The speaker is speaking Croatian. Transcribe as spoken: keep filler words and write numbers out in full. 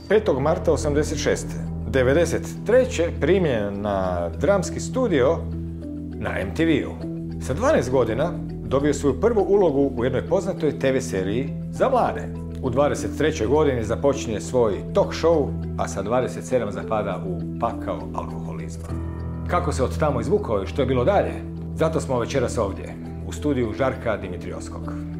petog marta osamdeset šeste. devedeset treće primljen na dramski studio na em te ve-u. Sa dvanaest godina dobio svoju prvu ulogu u jednoj poznatoj te ve seriji za mlade. U dvadeset trećoj godini započinje svoj talk show, a sa dvadeset sedam zapada u pakao alkoholizma. Kako se od tamo izvukao i što je bilo dalje? Zato smo večeras ovdje, u studiju Žarka Dimitriovskog.